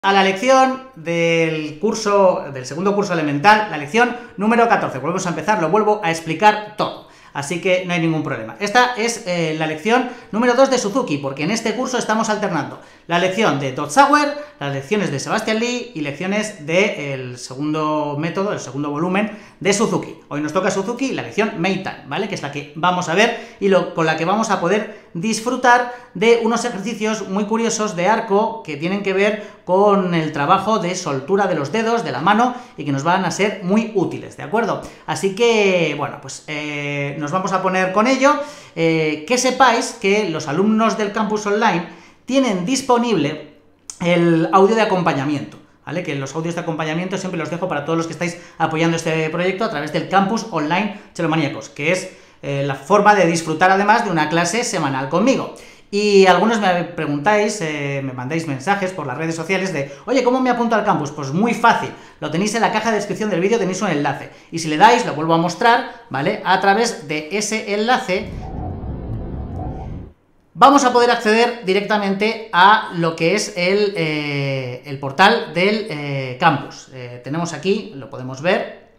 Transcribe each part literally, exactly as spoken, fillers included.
A la lección del curso, del segundo curso elemental, la lección número catorce. Volvemos a empezar, lo vuelvo a explicar todo, así que no hay ningún problema. Esta es eh, la lección número dos de Suzuki, porque en este curso estamos alternando la lección de Todd Sauer, las lecciones de Sebastian Lee y lecciones del segundo método, el segundo volumen de Suzuki. Hoy nos toca Suzuki la lección Meitan, ¿vale? Que es la que vamos a ver y lo, con la que vamos a poder disfrutar de unos ejercicios muy curiosos de arco que tienen que ver con el trabajo de soltura de los dedos, de la mano, y que nos van a ser muy útiles, ¿de acuerdo? Así que, bueno, pues eh, nos vamos a poner con ello. Eh, que sepáis que los alumnos del campus online tienen disponible el audio de acompañamiento, ¿vale? Que los audios de acompañamiento siempre los dejo para todos los que estáis apoyando este proyecto a través del campus online Chelomaníacos, que es eh, la forma de disfrutar además de una clase semanal conmigo. Y algunos me preguntáis, eh, me mandáis mensajes por las redes sociales de oye, ¿cómo me apunto al campus? Pues muy fácil, lo tenéis en la caja de descripción del vídeo, tenéis un enlace, y si le dais, lo vuelvo a mostrar, ¿vale? A través de ese enlace vamos a poder acceder directamente a lo que es el, eh, el portal del eh, campus. Eh, tenemos aquí, lo podemos ver.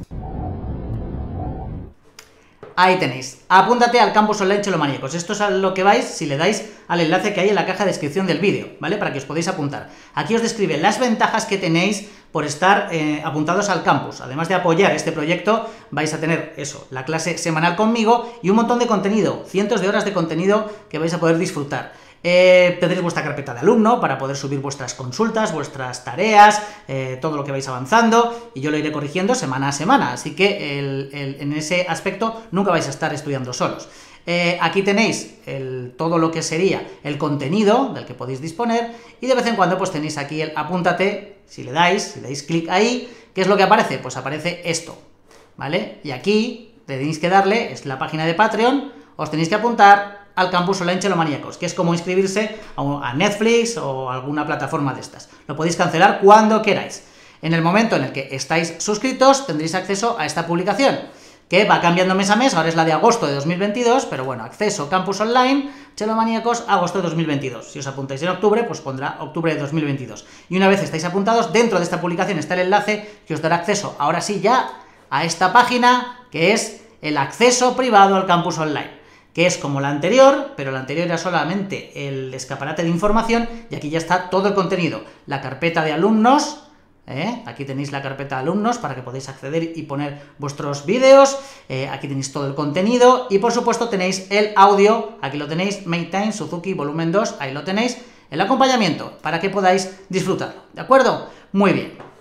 Ahí tenéis, apúntate al campus online Chelomaníacos. Esto es a lo que vais si le dais al enlace que hay en la caja de descripción del vídeo, ¿vale? Para que os podáis apuntar. Aquí os describe las ventajas que tenéis por estar eh, apuntados al campus. Además de apoyar este proyecto, vais a tener eso, la clase semanal conmigo y un montón de contenido, cientos de horas de contenido que vais a poder disfrutar. Eh, tendréis vuestra carpeta de alumno para poder subir vuestras consultas, vuestras tareas, eh, todo lo que vais avanzando, y yo lo iré corrigiendo semana a semana, así que el, el, en ese aspecto nunca vais a estar estudiando solos. Eh, aquí tenéis el, todo lo que sería el contenido del que podéis disponer, y de vez en cuando pues tenéis aquí el apúntate, si le dais, si le dais clic ahí, ¿qué es lo que aparece? Pues aparece esto, ¿vale? Y aquí tenéis que darle, es la página de Patreon, os tenéis que apuntar al campus online Chelomaníacos, que es como inscribirse a Netflix o alguna plataforma de estas. Lo podéis cancelar cuando queráis. En el momento en el que estáis suscritos, tendréis acceso a esta publicación, que va cambiando mes a mes, ahora es la de agosto de dos mil veintidós, pero bueno, acceso campus online Chelomaníacos, agosto de dos mil veintidós. Si os apuntáis en octubre, pues pondrá octubre de dos mil veintidós. Y una vez estáis apuntados, dentro de esta publicación está el enlace que os dará acceso, ahora sí ya, a esta página, que es el acceso privado al campus online, que es como la anterior, pero la anterior era solamente el escaparate de información, y aquí ya está todo el contenido, la carpeta de alumnos, ¿eh? Aquí tenéis la carpeta de alumnos para que podáis acceder y poner vuestros vídeos, eh, aquí tenéis todo el contenido, y por supuesto tenéis el audio, aquí lo tenéis, Meitan Suzuki volumen dos, ahí lo tenéis, el acompañamiento, para que podáis disfrutarlo, ¿de acuerdo? Muy bien.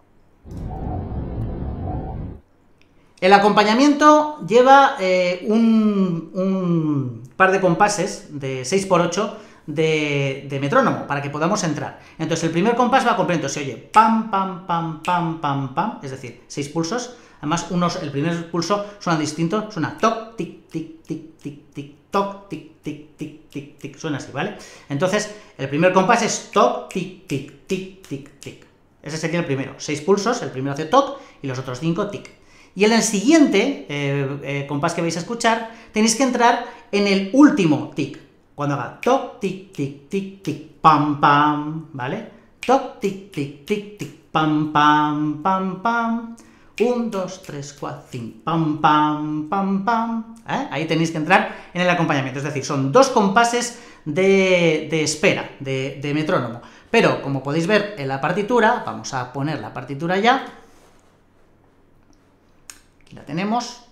El acompañamiento lleva eh, un, un par de compases de seis por ocho de, de metrónomo, para que podamos entrar. Entonces, el primer compás va completo, se oye pam, pam, pam, pam, pam, pam, es decir, seis pulsos. Además, unos, el primer pulso suena distinto, suena toc, tic, tic, tic, tic, tic, toc, tic, tic, tic, tic, tic, suena así, ¿vale? Entonces, el primer compás es toc, tic, tic, tic, tic, tic. Ese sería el primero, seis pulsos, el primero hace toc y los otros cinco tic. Y en el siguiente eh, eh, compás que vais a escuchar, tenéis que entrar en el último tic, cuando haga toc, tic, tic, tic, tic, pam, pam, ¿vale? Toc, tic, tic, tic, tic, pam, pam, pam, pam, un, dos, tres, cuatro, cinco, pam, pam, pam, pam, ¿eh? Ahí tenéis que entrar en el acompañamiento, es decir, son dos compases de, de espera, de, de metrónomo. Pero, como podéis ver en la partitura, vamos a poner la partitura ya, aquí la tenemos.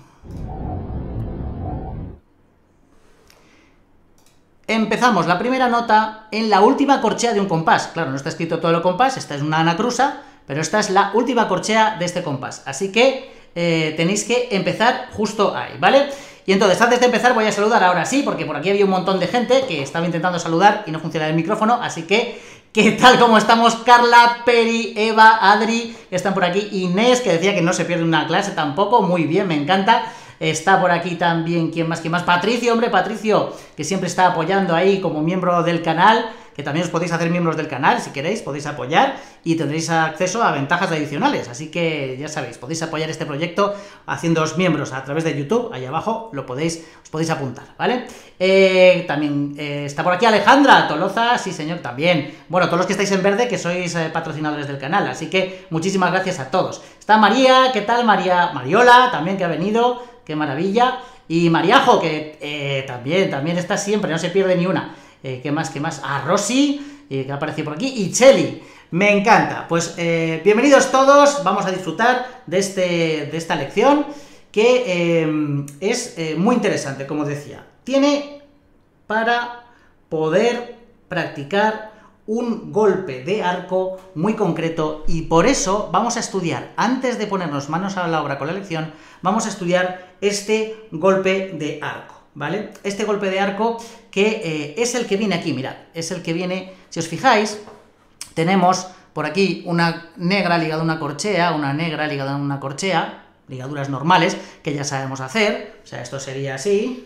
Empezamos la primera nota en la última corchea de un compás. Claro, no está escrito todo el compás, esta es una anacrusa, pero esta es la última corchea de este compás. Así que eh, tenéis que empezar justo ahí, ¿vale? Y entonces, antes de empezar, voy a saludar ahora sí, porque por aquí había un montón de gente que estaba intentando saludar y no funciona el micrófono, así que, ¿qué tal? ¿Cómo estamos? Carla, Peri, Eva, Adri, que están por aquí, Inés, que decía que no se pierde una clase tampoco, muy bien, me encanta. Está por aquí también, ¿quién más? ¿Quién más? Patricio, hombre, Patricio, que siempre está apoyando ahí como miembro del canal, que también os podéis hacer miembros del canal, si queréis, podéis apoyar y tendréis acceso a ventajas adicionales, así que ya sabéis, podéis apoyar este proyecto haciéndoos miembros a través de YouTube, ahí abajo lo podéis, os podéis apuntar, ¿vale? Eh, también eh, está por aquí Alejandra Toloza, sí señor, también, bueno, todos los que estáis en verde, que sois eh, patrocinadores del canal, así que muchísimas gracias a todos. Está María, ¿qué tal? María, Mariola, también que ha venido, qué maravilla, y Mariajo, que eh, también, también está siempre, no se pierde ni una. Eh, ¿Qué más, qué más? A Rosy, eh, que ha aparecido por aquí, y Cheli, me encanta. Pues eh, bienvenidos todos, vamos a disfrutar de, este, de esta lección, que eh, es eh, muy interesante, como decía. Tiene para poder practicar un golpe de arco muy concreto, y por eso vamos a estudiar, antes de ponernos manos a la obra con la lección, vamos a estudiar este golpe de arco, ¿vale? Este golpe de arco que eh, es el que viene aquí, mirad, es el que viene, si os fijáis, tenemos por aquí una negra ligada a una corchea, una negra ligada a una corchea, ligaduras normales, que ya sabemos hacer, o sea, esto sería así,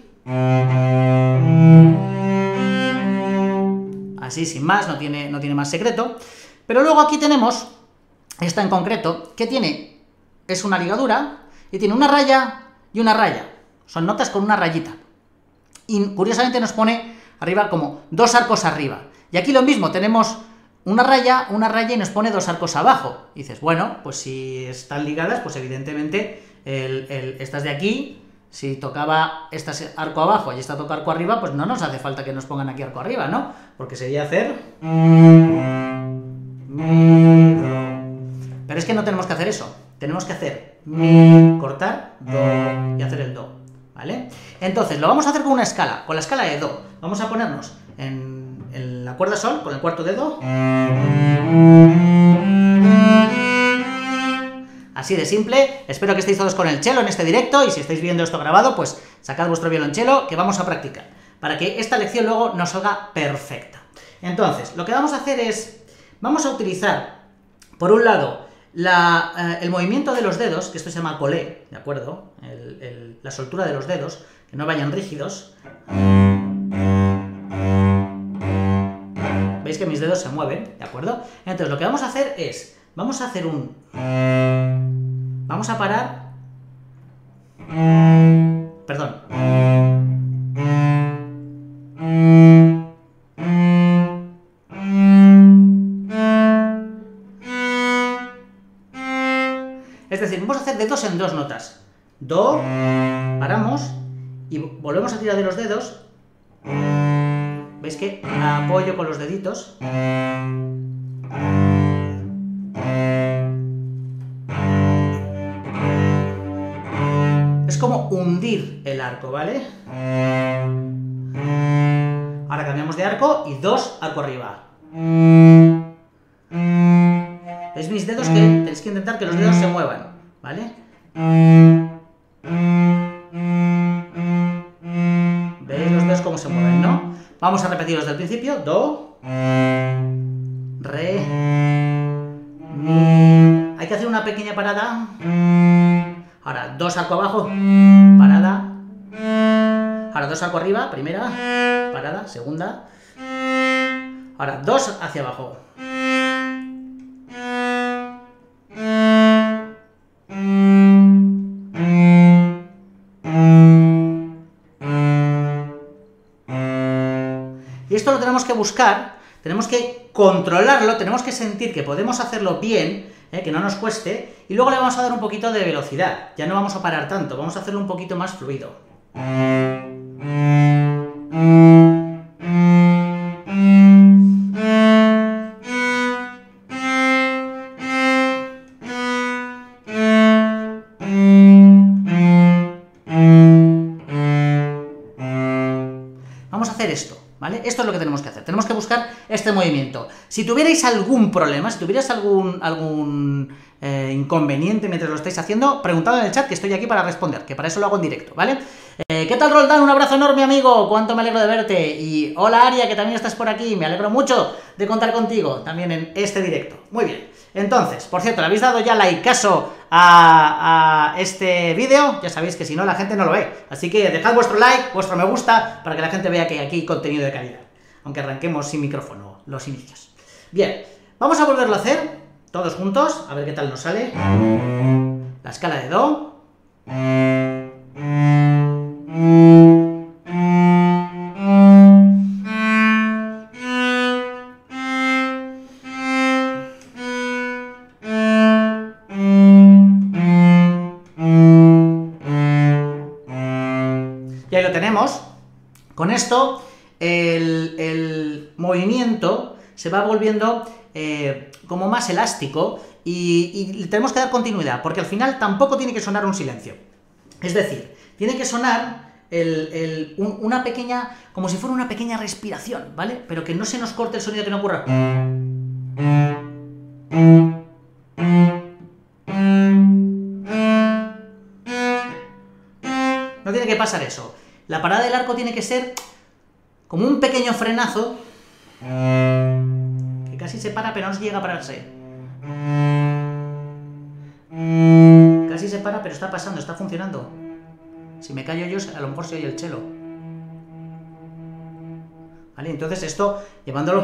así sin más, no tiene, no tiene más secreto, pero luego aquí tenemos esta en concreto, que tiene, es una ligadura, y tiene una raya y una raya, son notas con una rayita, y curiosamente nos pone arriba como dos arcos arriba, y aquí lo mismo, tenemos una raya, una raya y nos pone dos arcos abajo, y dices, bueno, pues si están ligadas, pues evidentemente el, el, estas de aquí, si tocaba este arco abajo y esta toca arco arriba, pues no nos hace falta que nos pongan aquí arco arriba, ¿no? Porque sería hacer... Mi, do. Pero es que no tenemos que hacer eso, tenemos que hacer mi, cortar, do, y hacer el do, ¿vale? Entonces, lo vamos a hacer con una escala, con la escala de do. Vamos a ponernos en, en la cuerda sol, con el cuarto de do. Así de simple. Espero que estéis todos con el cello en este directo, y si estáis viendo esto grabado, pues sacad vuestro violonchelo, que vamos a practicar, para que esta lección luego nos salga perfecta. Entonces, lo que vamos a hacer es, vamos a utilizar, por un lado, la, eh, el movimiento de los dedos, que esto se llama colé, ¿de acuerdo? El, el, la soltura de los dedos, que no vayan rígidos. Veis que mis dedos se mueven, ¿de acuerdo? Entonces, lo que vamos a hacer es, vamos a hacer un... Vamos a parar... Perdón. Es decir, vamos a hacer de dos en dos notas. Do, paramos, y volvemos a tirar de los dedos. ¿Veis que apoyo con los deditos? Es como hundir el arco, ¿vale? Ahora cambiamos de arco y dos, arco arriba. ¿Veis mis dedos? Que tenéis que intentar que los dedos se muevan, ¿vale? ¿Veis los dedos cómo se mueven, no? Vamos a repetirlos desde el principio. Do, re, mi. Hay que hacer una pequeña parada. Ahora, dos arco abajo, parada. Ahora, dos arco arriba, primera, parada, segunda. Ahora, dos hacia abajo. Y esto lo tenemos que buscar, tenemos que controlarlo, tenemos que sentir que podemos hacerlo bien, ¿eh? Que no nos cueste, y luego le vamos a dar un poquito de velocidad, ya no vamos a parar tanto, vamos a hacerlo un poquito más fluido. Vamos a hacer esto, ¿vale? Esto es lo que tenemos que hacer, tenemos que buscar este movimiento. Si tuvierais algún problema, si tuvierais algún, algún eh, inconveniente mientras lo estáis haciendo, preguntadlo en el chat, que estoy aquí para responder, que para eso lo hago en directo, ¿vale? Eh, ¿Qué tal, Roldán? Un abrazo enorme, amigo, cuánto me alegro de verte. Y hola, Aria, que también estás por aquí, me alegro mucho de contar contigo también en este directo. Muy bien, entonces, por cierto, ¿le habéis dado ya likeazo a, a este vídeo? Ya sabéis que si no, la gente no lo ve, así que dejad vuestro like, vuestro me gusta, para que la gente vea que aquí hay contenido de calidad, aunque arranquemos sin micrófono. los inicios. Bien, vamos a volverlo a hacer, todos juntos, a ver qué tal nos sale. La escala de Do. Y ahí lo tenemos. Con esto, el, el movimiento se va volviendo eh, como más elástico y, y le tenemos que dar continuidad, porque al final tampoco tiene que sonar un silencio. Es decir, tiene que sonar el, el, un, una pequeña, como si fuera una pequeña respiración, ¿vale? Pero que no se nos corte el sonido, que no ocurra. No tiene que pasar eso. La parada del arco tiene que ser como un pequeño frenazo, que casi se para, pero no llega a pararse. Casi se para, pero está pasando, está funcionando. Si me callo yo, a lo mejor se oye el cello. Vale, entonces esto, llevándolo...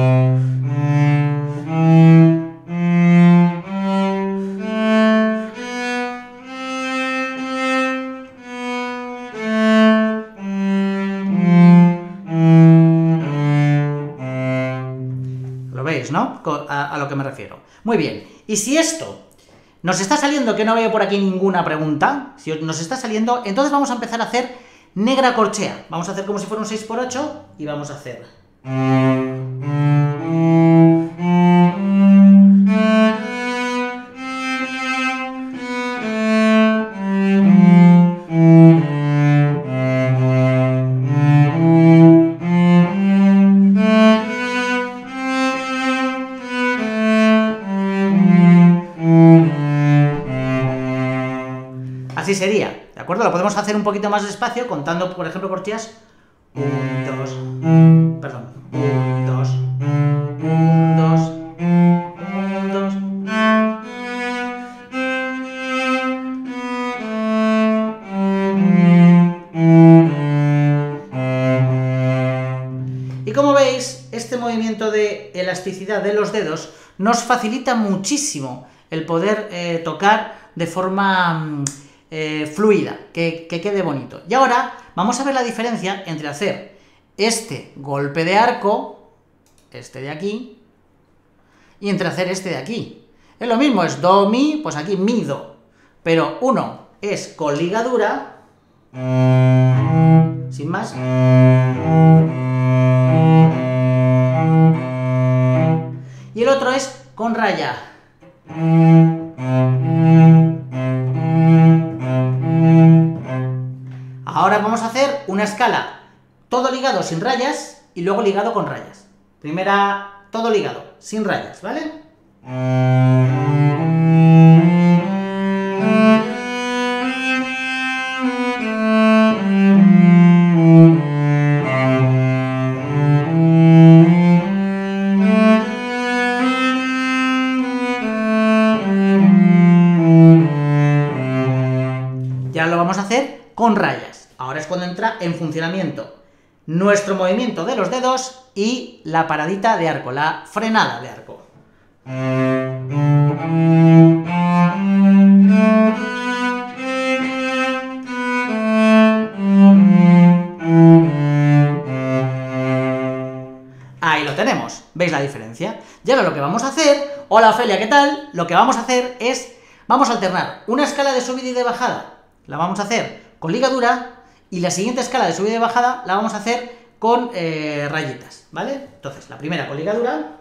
Lo veis, ¿no? A, a lo que me refiero. Muy bien. Y si esto nos está saliendo, que no veo por aquí ninguna pregunta, si nos está saliendo, entonces vamos a empezar a hacer negra corchea. Vamos a hacer como si fuera un seis por ocho y vamos a hacer... Así sería, ¿de acuerdo? Lo podemos hacer un poquito más despacio, contando, por ejemplo, corcheas. Un, dos, perdón. Un, dos, un, dos, un, dos. Y como veis, este movimiento de elasticidad de los dedos nos facilita muchísimo el poder eh, tocar de forma... Eh, fluida, que, que quede bonito. Y ahora vamos a ver la diferencia entre hacer este golpe de arco, este de aquí, y entre hacer este de aquí. Es lo mismo, es do, mi, pues aquí mi, do. Pero uno es con ligadura, sin más, y el otro es con raya. Ahora vamos a hacer una escala, todo ligado sin rayas, y luego ligado con rayas. Primera, todo ligado, sin rayas, ¿vale? Ya lo vamos a hacer con rayas. Ahora es cuando entra en funcionamiento nuestro movimiento de los dedos y la paradita de arco, la frenada de arco. Ahí lo tenemos, ¿veis la diferencia? Y ahora lo que vamos a hacer, hola Ofelia, ¿qué tal? Lo que vamos a hacer es, vamos a alternar una escala de subida y de bajada, la vamos a hacer con ligadura, y la siguiente escala de subida y bajada la vamos a hacer con eh, rayitas, ¿vale? Entonces, la primera con ligadura.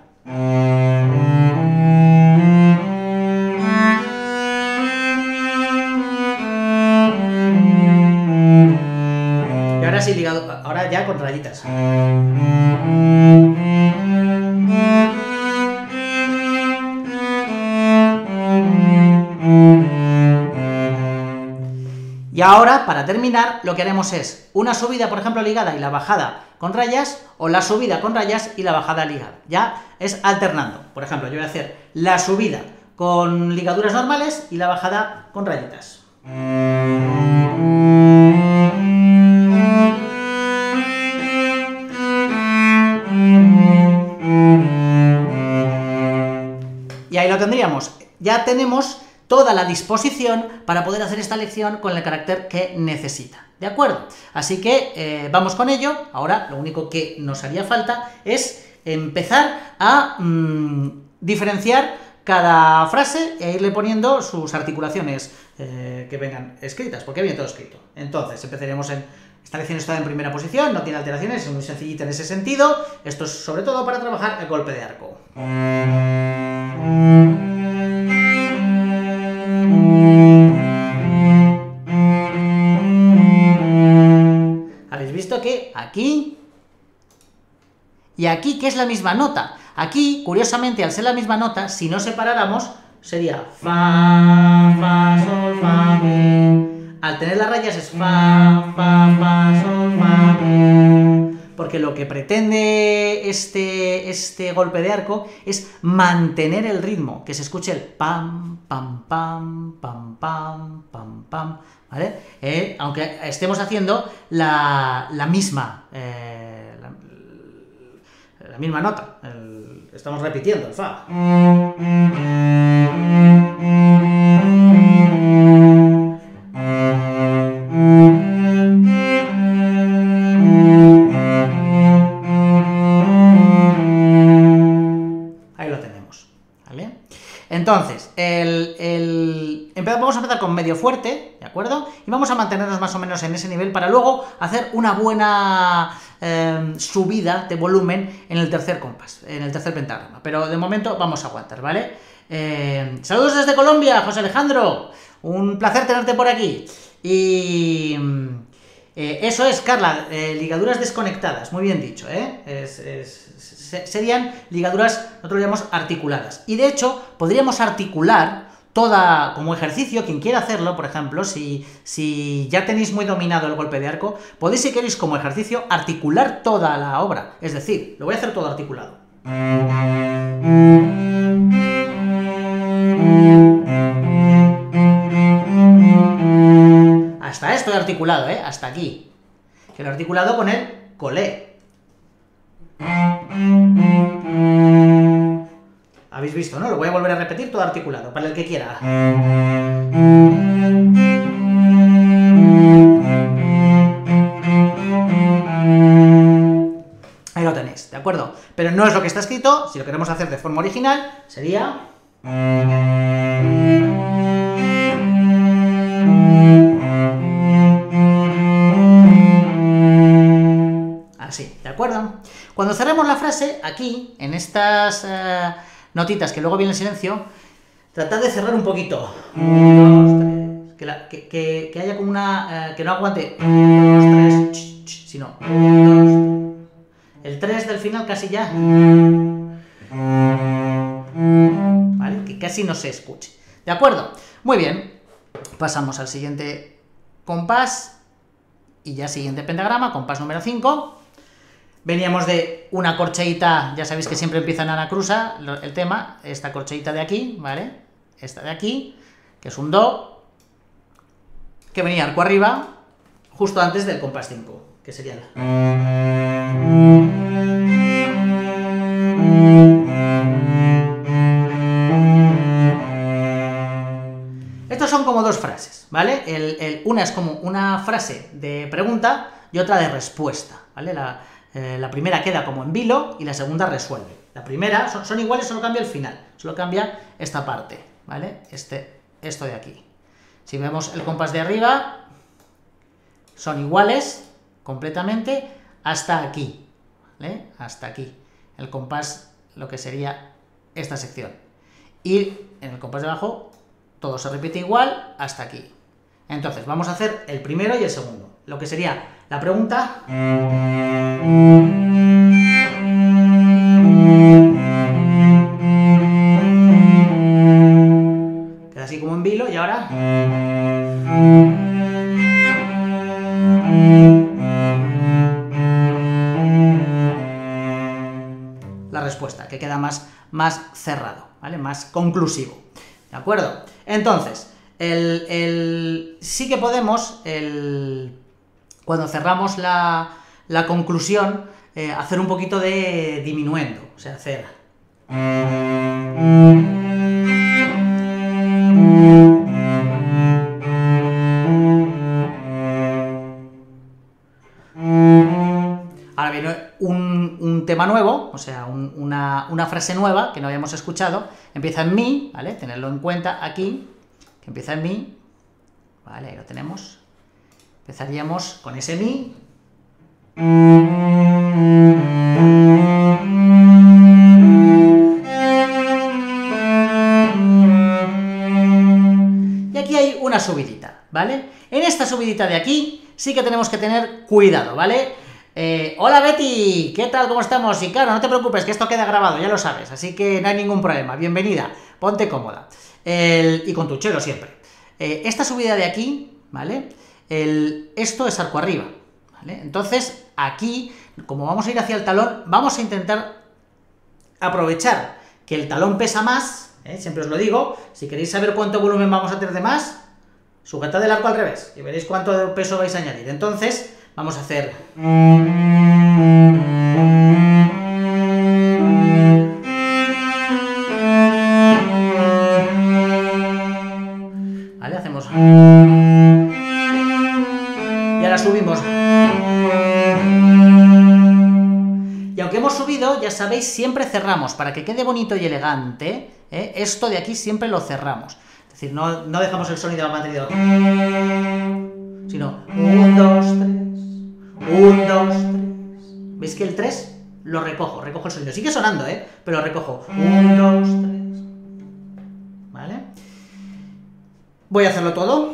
Y ahora sí ligado, ahora ya con rayitas. Y ahora, para terminar, lo que haremos es una subida, por ejemplo, ligada y la bajada con rayas, o la subida con rayas y la bajada ligada. Ya es alternando. Por ejemplo, yo voy a hacer la subida con ligaduras normales y la bajada con rayitas. y ahí lo tendríamos. Ya tenemos toda la disposición para poder hacer esta lección con el carácter que necesita, ¿de acuerdo? Así que eh, vamos con ello. Ahora lo único que nos haría falta es empezar a mmm, diferenciar cada frase e irle poniendo sus articulaciones eh, que vengan escritas, porque viene todo escrito. Entonces, empezaremos en... Esta lección está en primera posición, no tiene alteraciones, es muy sencillita en ese sentido. Esto es sobre todo para trabajar el golpe de arco. Habéis visto que aquí y aquí, que es la misma nota. Aquí, curiosamente, al ser la misma nota, si no separáramos, sería fa, fa, sol, fa, mi. Al tener las rayas es fa, fa, fa, sol, fa, mi. Porque lo que pretende este, este golpe de arco es mantener el ritmo, que se escuche el pam, pam, pam, pam, pam, pam, pam, ¿vale? Eh, aunque estemos haciendo la, la misma... Eh, la, la misma nota, el, estamos repitiendo el fa. Ahí lo tenemos, ¿vale? Entonces, el, el, vamos a empezar con medio fuerte, ¿de acuerdo? Y vamos a mantenernos más o menos en ese nivel para luego hacer una buena... Eh, subida de volumen en el tercer compás, en el tercer pentagrama, pero de momento vamos a aguantar, ¿vale? Eh, saludos desde Colombia, José Alejandro, un placer tenerte por aquí. Y eh, eso es, Carla, eh, ligaduras desconectadas, muy bien dicho, ¿eh? Es, es, se, serían ligaduras, nosotros lo llamamos articuladas, y de hecho podríamos articular toda, como ejercicio, quien quiera hacerlo, por ejemplo, si, si ya tenéis muy dominado el golpe de arco, podéis, si queréis, como ejercicio, articular toda la obra. Es decir, lo voy a hacer todo articulado. Hasta esto he articulado, ¿eh? Hasta aquí. Que lo he articulado con el colé. Habéis visto, ¿no? Lo voy a volver a repetir todo articulado, para el que quiera. Ahí lo tenéis, ¿de acuerdo? Pero no es lo que está escrito. Si lo queremos hacer de forma original, sería... Así, ¿de acuerdo? Cuando cerremos la frase, aquí, en estas... Uh, notitas que luego viene el silencio, tratad de cerrar un poquito. uno, dos, tres. Que, la, que, que, que haya como una... Eh, que no aguante uno, dos, tres, ch, ch, sino uno, dos, tres. El tres del final casi ya. ¿Vale? Que casi no se escuche. ¿De acuerdo? Muy bien. Pasamos al siguiente compás. Y ya siguiente pentagrama, compás número cinco. Veníamos de una corcheita, ya sabéis que siempre empieza en anacrusa el tema, esta corcheita de aquí, ¿vale? Esta de aquí, que es un do, que venía arco arriba, justo antes del compás cinco, que sería la... Estos son como dos frases, ¿vale? El, el, una es como una frase de pregunta y otra de respuesta, ¿vale? La... Eh, la primera queda como en vilo y la segunda resuelve. La primera, son, son iguales, solo cambia el final, solo cambia esta parte, ¿vale? Este, esto de aquí. Si vemos el compás de arriba, son iguales completamente hasta aquí, ¿vale? Hasta aquí. El compás, lo que sería esta sección. Y en el compás de abajo, todo se repite igual hasta aquí. Entonces, vamos a hacer el primero y el segundo. Lo que sería la pregunta... Queda así como en vilo y ahora... La respuesta, que queda más, más cerrado, ¿vale? Más conclusivo. ¿De acuerdo? Entonces, el, el, sí que podemos... El, cuando cerramos la, la conclusión, eh, hacer un poquito de diminuendo, o sea, hacer... tema nuevo, o sea, un, una, una frase nueva que no habíamos escuchado, empieza en mi, ¿vale? Tenerlo en cuenta aquí, que empieza en mi, ¿vale? Ahí lo tenemos. Empezaríamos con ese mi. Y aquí hay una subidita, ¿vale? En esta subidita de aquí sí que tenemos que tener cuidado, ¿vale? Eh, hola Betty, ¿qué tal? ¿Cómo estamos? Y claro, no te preocupes, que esto queda grabado, ya lo sabes, así que no hay ningún problema. Bienvenida, ponte cómoda. El, y con tu chelo siempre. Eh, esta subida de aquí, ¿vale? El, esto es arco arriba, ¿vale? Entonces, aquí, como vamos a ir hacia el talón, vamos a intentar aprovechar que el talón pesa más, ¿eh? Siempre os lo digo, si queréis saber cuánto volumen vamos a tener de más, sujetad el arco al revés y veréis cuánto peso vais a añadir. Entonces, vamos a hacer... ¿Vale? Hacemos... Y ahora subimos. Y aunque hemos subido, ya sabéis, siempre cerramos. Para que quede bonito y elegante, ¿eh? Esto de aquí siempre lo cerramos. Es decir, no, no dejamos el sonido de la batería, sino un, dos, tres... un, dos, tres. ¿Veis que el tres lo recojo? Recojo el sonido. Sigue sonando, ¿eh? Pero lo recojo. un, dos, tres. ¿Vale? Voy a hacerlo todo.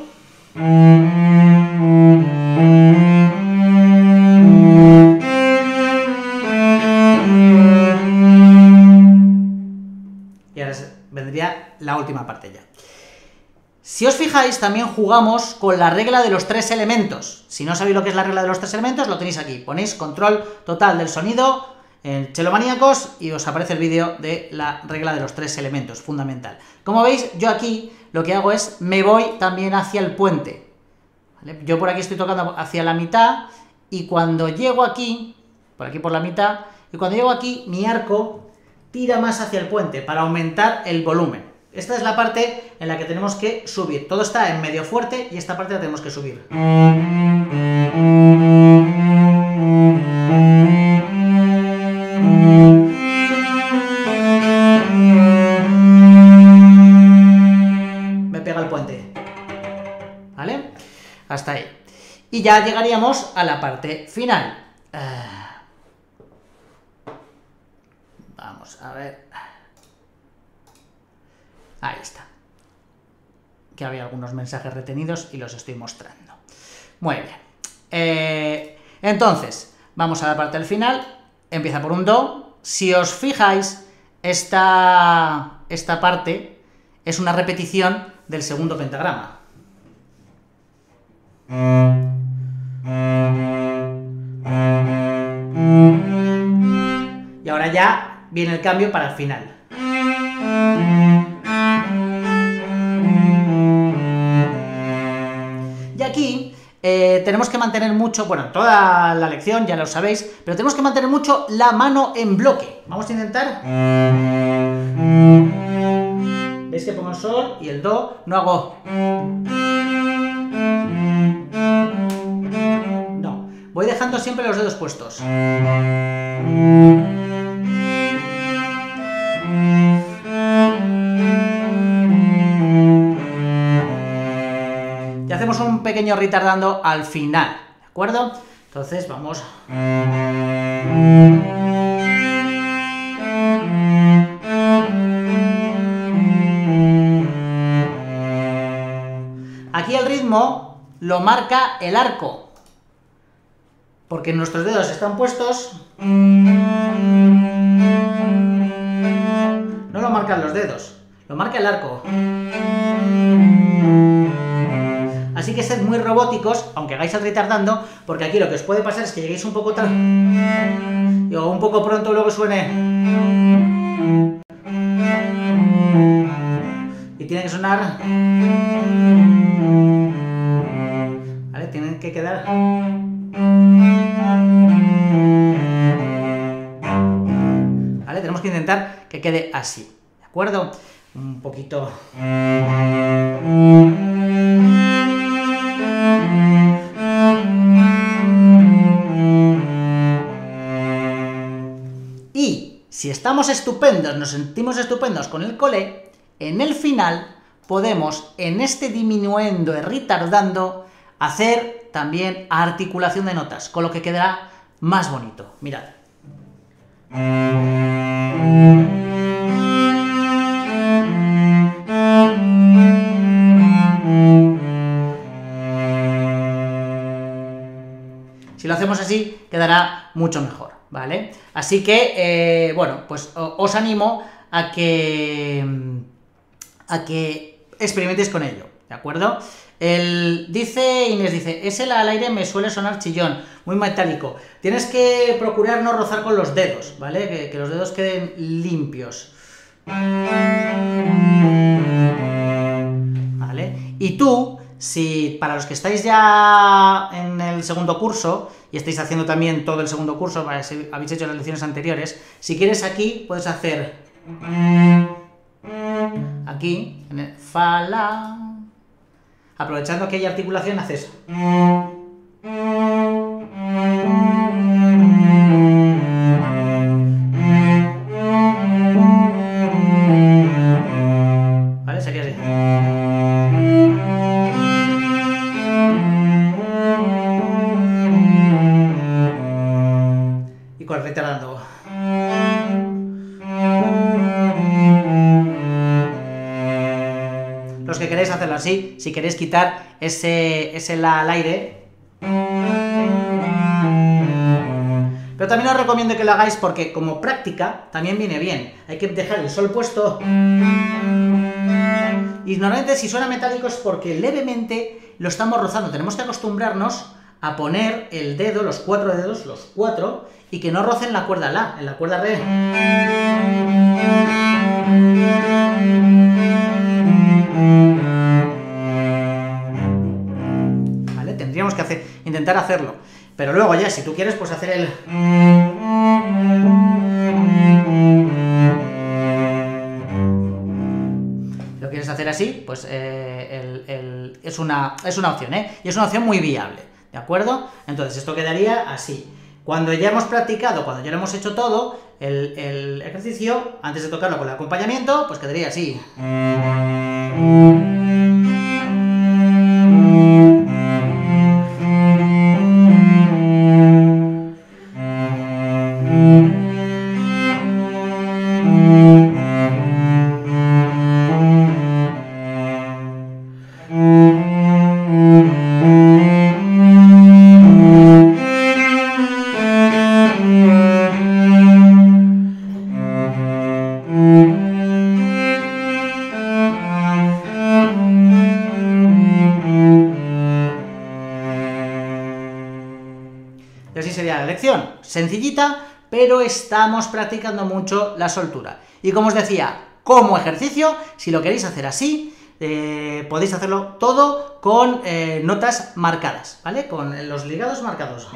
Y ahora vendría la última parte ya. Si os fijáis, también jugamos con la regla de los tres elementos. Si no sabéis lo que es la regla de los tres elementos, lo tenéis aquí. Ponéis control total del sonido en Chelo Maníacos y os aparece el vídeo de la regla de los tres elementos, fundamental. Como veis, yo aquí lo que hago es, me voy también hacia el puente. ¿Vale? Yo por aquí estoy tocando hacia la mitad y cuando llego aquí, por aquí por la mitad, y cuando llego aquí, mi arco tira más hacia el puente para aumentar el volumen. Esta es la parte en la que tenemos que subir. Todo está en medio fuerte y esta parte la tenemos que subir. Me pega el puente. ¿Vale? Hasta ahí. Y ya llegaríamos a la parte final. Vamos a ver... Ahí está. Que había algunos mensajes retenidos y los estoy mostrando. Muy bien. Eh, entonces, vamos a la parte del final. Empieza por un do. Si os fijáis, esta, esta parte es una repetición del segundo pentagrama. Y ahora ya viene el cambio para el final. Y aquí eh, tenemos que mantener mucho, bueno, toda la lección ya lo sabéis, pero tenemos que mantener mucho la mano en bloque. Vamos a intentar. ¿Veis que pongo el sol y el do? No hago... No, voy dejando siempre los dedos puestos. Y hacemos un pequeño retardando al final, ¿de acuerdo? Entonces vamos... Aquí el ritmo lo marca el arco, porque nuestros dedos están puestos... No lo marcan los dedos, lo marca el arco. Así que sed muy robóticos, aunque hagáis el retardando, porque aquí lo que os puede pasar es que lleguéis un poco tal... o un poco pronto luego suene... Y tiene que sonar... ¿Vale? Tienen que quedar... ¿Vale? Tenemos que intentar que quede así, ¿de acuerdo? Un poquito... estamos estupendos, nos sentimos estupendos con el cole, en el final podemos, en este diminuendo y retardando, hacer también articulación de notas, con lo que quedará más bonito. Mirad. Si lo hacemos así, quedará mucho mejor, ¿vale? Así que, eh, bueno, pues os animo a que, a que experimentéis con ello, ¿de acuerdo? El, dice Inés, dice, ese al aire me suele sonar chillón, muy metálico. Tienes que procurar no rozar con los dedos, ¿vale? Que, que los dedos queden limpios. ¿Vale? Y tú, si para los que estáis ya en el segundo curso, y estáis haciendo también todo el segundo curso, si habéis hecho las lecciones anteriores, si quieres aquí, puedes hacer aquí, en el fa, la... Aprovechando que hay articulación, haces. ¿Vale? Sería así. Y con el retardando. Los que queréis hacerlo así, si queréis quitar ese, ese la al aire. Pero también os recomiendo que lo hagáis porque como práctica también viene bien. Hay que dejar el sol puesto. Y normalmente si suena metálico es porque levemente lo estamos rozando. Tenemos que acostumbrarnos a poner el dedo, los cuatro dedos, los cuatro, y que no rocen la cuerda la, en la cuerda re. ¿Vale? Tendríamos que hacer, intentar hacerlo. Pero luego ya, si tú quieres, pues hacer el... ¿Lo quieres hacer así? Pues eh, el, el, es, una, es una opción, ¿eh? Y es una opción muy viable, ¿de acuerdo? Entonces esto quedaría así. Cuando ya hemos practicado, cuando ya lo hemos hecho todo, el, el ejercicio, antes de tocarlo con el acompañamiento, pues quedaría así. Y así sería la lección, sencillita, pero estamos practicando mucho la soltura. Y como os decía, como ejercicio, si lo queréis hacer así, eh, podéis hacerlo todo con eh, notas marcadas, ¿vale? Con los ligados marcados.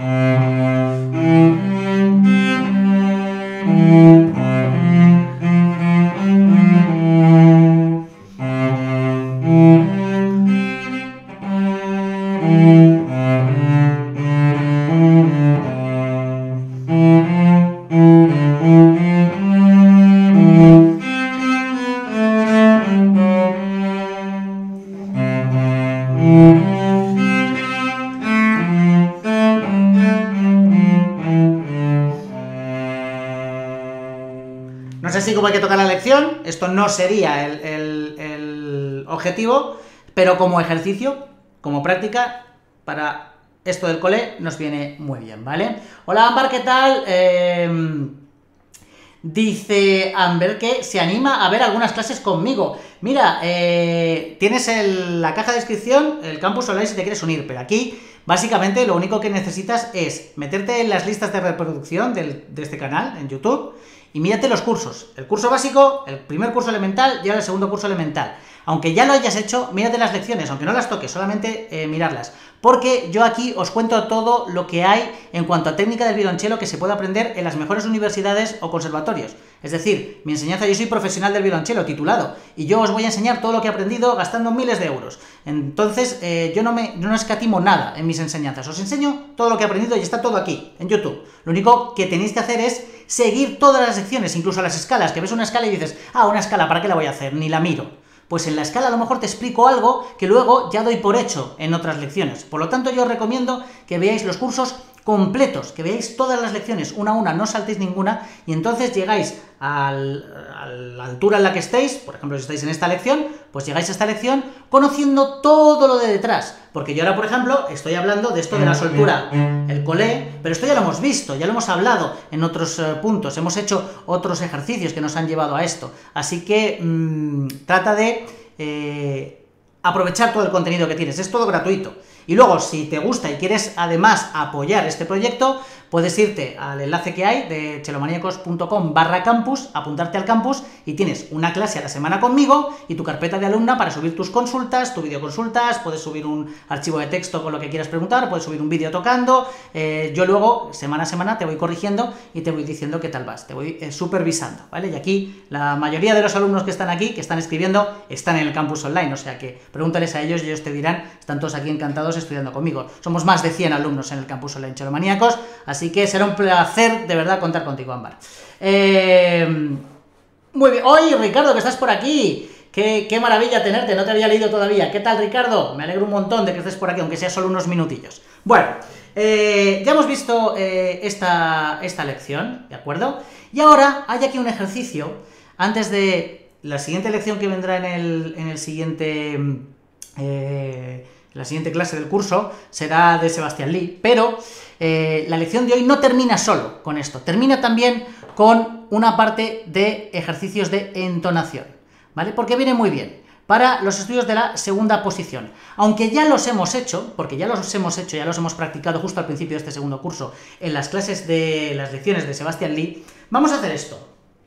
No es así como hay que tocar la lección, esto no sería el, el, el objetivo, pero como ejercicio, como práctica, para esto del cole nos viene muy bien, ¿vale? Hola Ámbar, ¿qué tal? Eh, dice Amber que se anima a ver algunas clases conmigo. Mira, eh, tienes el, la caja de descripción, el campus online si te quieres unir, pero aquí básicamente lo único que necesitas es meterte en las listas de reproducción del, de este canal, en YouTube, y mírate los cursos. El curso básico, el primer curso elemental y ahora el segundo curso elemental. Aunque ya lo hayas hecho, mírate las lecciones, aunque no las toques, solamente eh, mirarlas. porque yo aquí os cuento todo lo que hay en cuanto a técnica del violonchelo que se puede aprender en las mejores universidades o conservatorios. Es decir, mi enseñanza, yo soy profesional del violonchelo, titulado, y yo os voy a enseñar todo lo que he aprendido gastando miles de euros. Entonces, eh, yo no me yo no escatimo nada en mis enseñanzas, os enseño todo lo que he aprendido y está todo aquí, en YouTube. Lo único que tenéis que hacer es seguir todas las lecciones, incluso las escalas, que ves una escala y dices, ah, una escala, ¿para qué la voy a hacer? Ni la miro. Pues en la escala a lo mejor te explico algo que luego ya doy por hecho en otras lecciones. Por lo tanto, yo os recomiendo que veáis los cursos completos, que veáis todas las lecciones una a una, no saltéis ninguna, y entonces llegáis al, a la altura en la que estéis. Por ejemplo, si estáis en esta lección, pues llegáis a esta lección conociendo todo lo de detrás, porque yo ahora, por ejemplo, estoy hablando de esto de la soltura, el colé, pero esto ya lo hemos visto, ya lo hemos hablado en otros eh, puntos, hemos hecho otros ejercicios que nos han llevado a esto, así que mmm, trata de eh, aprovechar todo el contenido que tienes, es todo gratuito. Y luego, si te gusta y quieres además apoyar este proyecto, puedes irte al enlace que hay de chelomaníacos punto com barra campus, apuntarte al campus, y tienes una clase a la semana conmigo y tu carpeta de alumna para subir tus consultas, tu videoconsultas, puedes subir un archivo de texto con lo que quieras preguntar, puedes subir un vídeo tocando, eh, yo luego, semana a semana, te voy corrigiendo y te voy diciendo qué tal vas, te voy eh, supervisando, ¿vale? Y aquí, la mayoría de los alumnos que están aquí, que están escribiendo, están en el campus online, o sea que pregúntales a ellos y ellos te dirán, están todos aquí encantados estudiando conmigo. Somos más de cien alumnos en el campus online Chelomaníacos, así que será un placer de verdad contar contigo, Ámbar. Eh, muy bien. ¡Oye, Ricardo, que estás por aquí! Qué, ¡Qué maravilla tenerte! No te había leído todavía. ¿Qué tal, Ricardo? Me alegro un montón de que estés por aquí, aunque sea solo unos minutillos. Bueno, eh, ya hemos visto eh, esta, esta lección, ¿de acuerdo? Y ahora hay aquí un ejercicio, antes de la siguiente lección que vendrá en el, en el siguiente... Eh, la siguiente clase del curso será de Sebastián Lee, pero eh, la lección de hoy no termina solo con esto, termina también con una parte de ejercicios de entonación, ¿vale? Porque viene muy bien para los estudios de la segunda posición. Aunque ya los hemos hecho, porque ya los hemos hecho, ya los hemos practicado justo al principio de este segundo curso, en las clases de las lecciones de Sebastián Lee, vamos a hacer esto.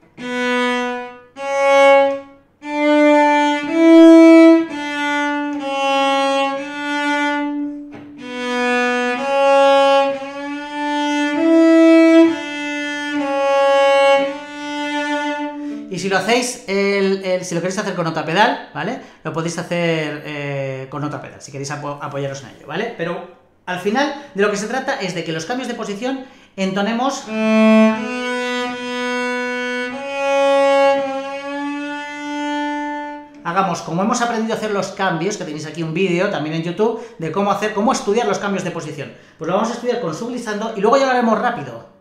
Y si lo hacéis, el, el, si lo queréis hacer con otra pedal, ¿vale? Lo podéis hacer eh, con otra pedal, si queréis apo apoyaros en ello, ¿vale? Pero al final de lo que se trata es de que los cambios de posición entonemos... Hagamos, como hemos aprendido a hacer los cambios, que tenéis aquí un vídeo también en YouTube, de cómo hacer, cómo estudiar los cambios de posición. Pues lo vamos a estudiar con subglissando y luego ya lo haremos rápido.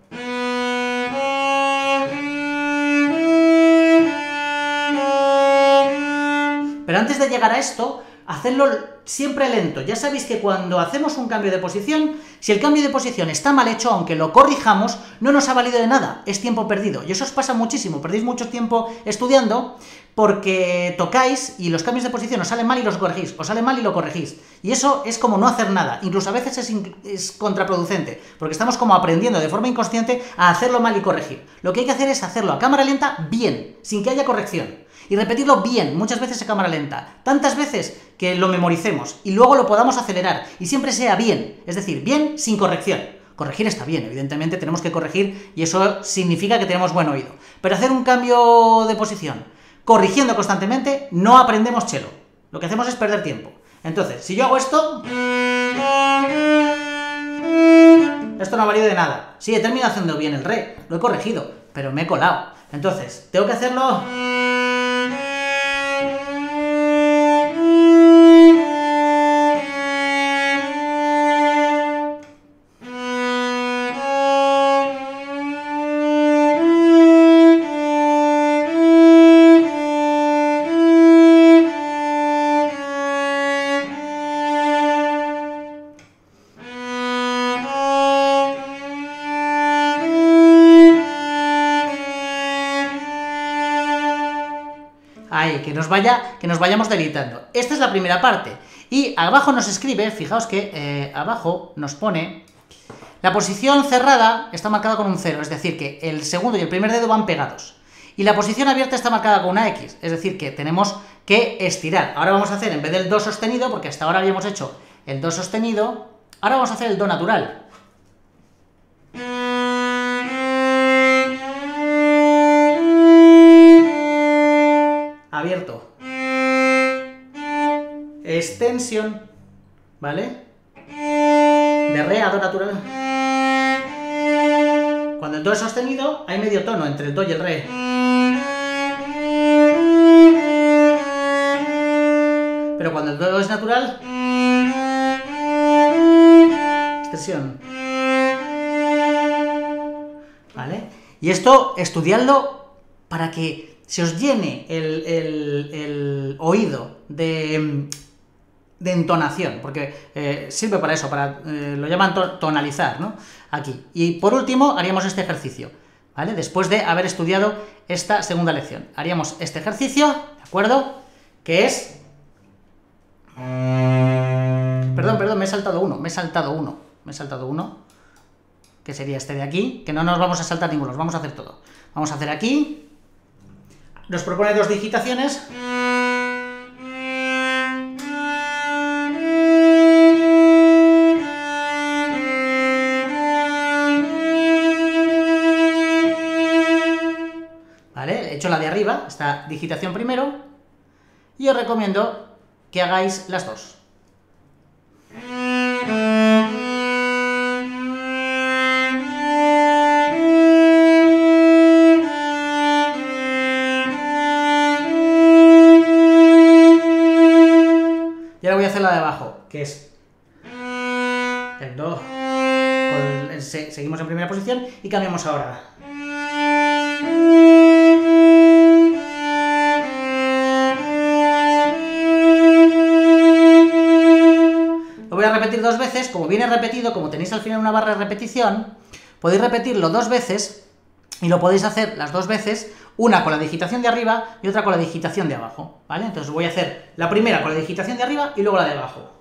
Pero antes de llegar a esto, hacedlo siempre lento. Ya sabéis que cuando hacemos un cambio de posición, si el cambio de posición está mal hecho, aunque lo corrijamos, no nos ha valido de nada, es tiempo perdido. Y eso os pasa muchísimo, perdéis mucho tiempo estudiando porque tocáis y los cambios de posición os salen mal y los corregís, os sale mal y lo corregís. Y eso es como no hacer nada, incluso a veces es, es contraproducente, porque estamos como aprendiendo de forma inconsciente a hacerlo mal y corregir. Lo que hay que hacer es hacerlo a cámara lenta bien, sin que haya corrección. Y repetirlo bien, muchas veces a cámara lenta, tantas veces que lo memoricemos y luego lo podamos acelerar, y siempre sea bien, es decir, bien sin corrección. Corregir está bien, evidentemente tenemos que corregir y eso significa que tenemos buen oído. Pero hacer un cambio de posición corrigiendo constantemente, no aprendemos cello. Lo que hacemos es perder tiempo. Entonces, si yo hago esto... Esto no ha valido de nada. Sí, he terminado haciendo bien el re, lo he corregido, pero me he colado. Entonces, tengo que hacerlo... Ahí, que nos vaya, que nos vayamos deleitando. Esta es la primera parte. Y abajo nos escribe, fijaos que eh, abajo nos pone... La posición cerrada está marcada con un cero, es decir, que el segundo y el primer dedo van pegados. Y la posición abierta está marcada con una X, es decir, que tenemos que estirar. Ahora vamos a hacer, en vez del do sostenido, porque hasta ahora habíamos hecho el do sostenido. Ahora vamos a hacer el do natural. Abierto. Extensión, ¿vale? De re a do natural. Cuando el do es sostenido, hay medio tono entre el do y el re. Pero cuando el do es natural, extensión. ¿Vale? Y esto, estudiadlo para que se os llene el, el, el oído de, de entonación, porque eh, sirve para eso, para eh, lo llaman to tonalizar, ¿no? Aquí. Y por último, haríamos este ejercicio, ¿vale? Después de haber estudiado esta segunda lección. Haríamos este ejercicio, ¿de acuerdo? Que es... Perdón, perdón, me he saltado uno, me he saltado uno, me he saltado uno, que sería este de aquí, que no nos vamos a saltar ninguno, los vamos a hacer todo. Vamos a hacer aquí, nos propone dos digitaciones. Vale, he hecho la de arriba, esta digitación primero, y os recomiendo que hagáis las dos. Y ahora voy a hacer la de abajo, que es el do. Con el, se, seguimos en primera posición y cambiamos ahora. Voy a repetir dos veces, como viene repetido, como tenéis al final una barra de repetición, podéis repetirlo dos veces y lo podéis hacer las dos veces, una con la digitación de arriba y otra con la digitación de abajo, ¿vale? Entonces voy a hacer la primera con la digitación de arriba y luego la de abajo.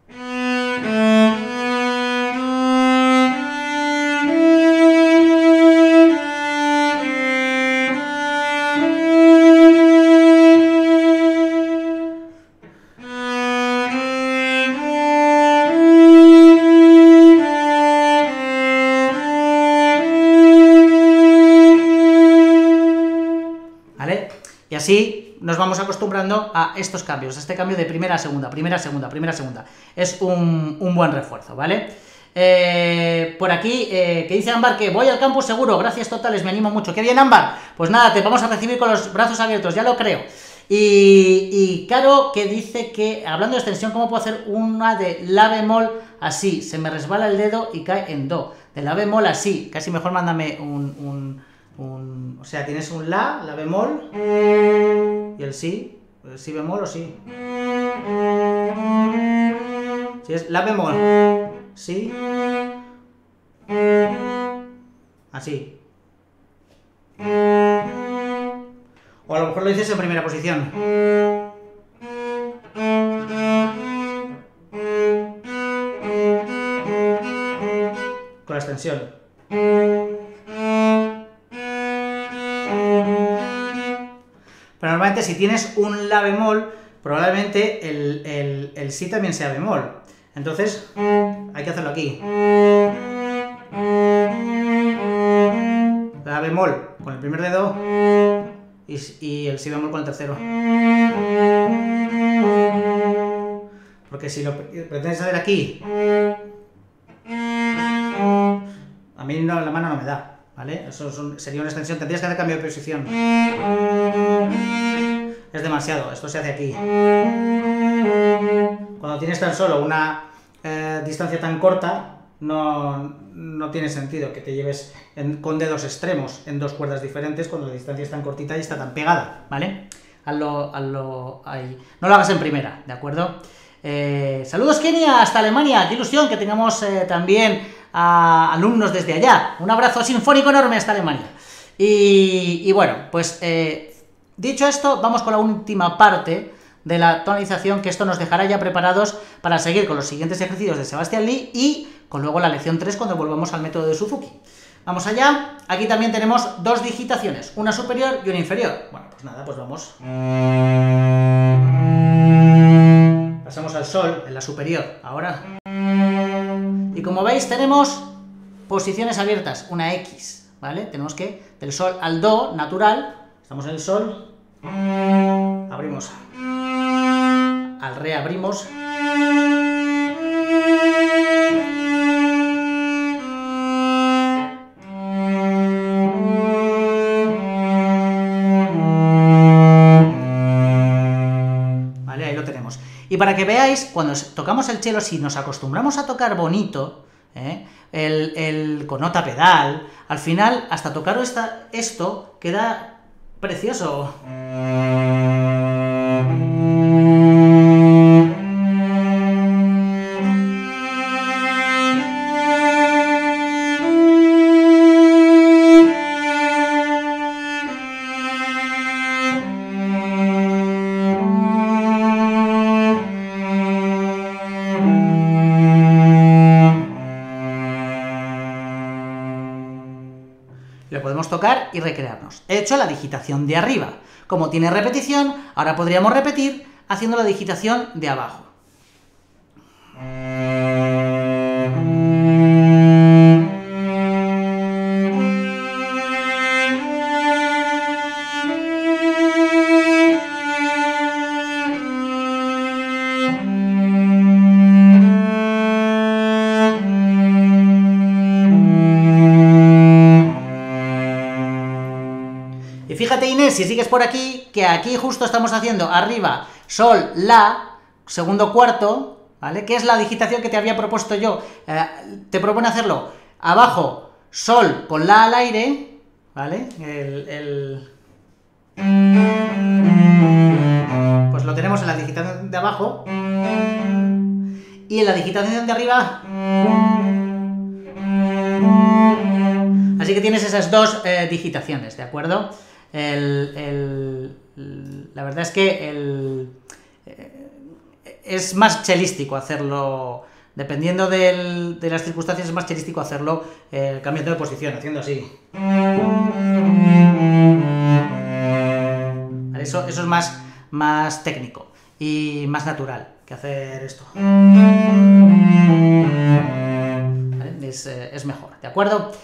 Y así nos vamos acostumbrando a estos cambios, a este cambio de primera a segunda, primera a segunda, primera a segunda. Es un, un buen refuerzo, ¿vale? Eh, por aquí, eh, que dice Ámbar que voy al campus seguro, gracias totales, me animo mucho. ¡Qué bien, Ámbar! Pues nada, te vamos a recibir con los brazos abiertos, ya lo creo. Y, y Caro, que dice que, hablando de extensión, ¿cómo puedo hacer una de la bemol así? Se me resbala el dedo y cae en do. De la bemol así, casi mejor mándame un... un Un, o sea, tienes un la, la bemol y el si, el si bemol o si. Si es la bemol, si, así. O a lo mejor lo dices en primera posición. Con la extensión. Pero normalmente si tienes un la bemol, probablemente el, el, el si también sea bemol. Entonces, hay que hacerlo aquí. La bemol con el primer dedo y, y el si bemol con el tercero. Porque si lo pretendes hacer aquí, a mí no, la mano no me da. ¿Vale? Eso son, sería una extensión, tendrías que hacer cambio de posición. Es demasiado, esto se hace aquí. Cuando tienes tan solo una eh, distancia tan corta, no, no tiene sentido que te lleves en, con dedos extremos en dos cuerdas diferentes cuando la distancia es tan cortita y está tan pegada, ¿vale? Hazlo, hazlo ahí. No lo hagas en primera, ¿de acuerdo? Eh, saludos Kenia, hasta Alemania, qué ilusión que tengamos eh, también a alumnos desde allá. Un abrazo sinfónico enorme hasta Alemania. Y, y bueno, pues eh, dicho esto, vamos con la última parte de la tonalización, que esto nos dejará ya preparados para seguir con los siguientes ejercicios de Sebastian Lee y con luego la lección tres cuando volvamos al método de Suzuki. Vamos allá. Aquí también tenemos dos digitaciones, una superior y una inferior. Bueno, pues nada, pues vamos. Pasamos al sol, en la superior, ahora. Y como veis tenemos posiciones abiertas, una X, ¿vale? Tenemos que, del sol al do, natural, estamos en el sol, abrimos, al re abrimos, ¿vale? Ahí lo tenemos. Y para que veáis, cuando tocamos el cello, si nos acostumbramos a tocar bonito, ¿eh? el, el, con nota pedal, al final, hasta tocar esta, esto, queda precioso. Lo podemos tocar y recrearnos. He hecho la digitación de arriba. Como tiene repetición, ahora podríamos repetir haciendo la digitación de abajo. Y fíjate, Inés, si sigues por aquí, que aquí justo estamos haciendo arriba, sol, la, segundo cuarto, ¿vale? Que es la digitación que te había propuesto yo. Eh, te propone hacerlo abajo, sol con la al aire, ¿vale? El, el... Pues lo tenemos en la digitación de abajo. Y en la digitación de arriba... Así que tienes esas dos eh, digitaciones, ¿de acuerdo? El, el, la verdad es que el, eh, es más chelístico hacerlo, dependiendo del, de las circunstancias, es más chelístico hacerlo eh, cambiando de posición, haciendo así. ¿Vale? Eso, eso es más, más técnico y más natural que hacer esto. ¿Vale? Es, eh, es mejor, ¿de acuerdo?